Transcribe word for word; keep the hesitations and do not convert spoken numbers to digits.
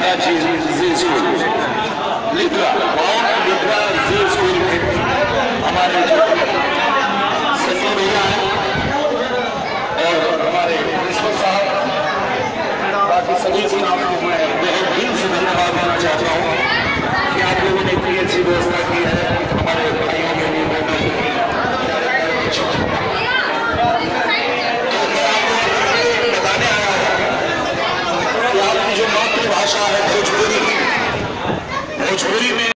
Libra G G school Libra mount Libra G school में हमारे जो संजय भैया हैं और हमारे प्रिंसिपल साहब बाकी सभी स्टाफ हुए हैं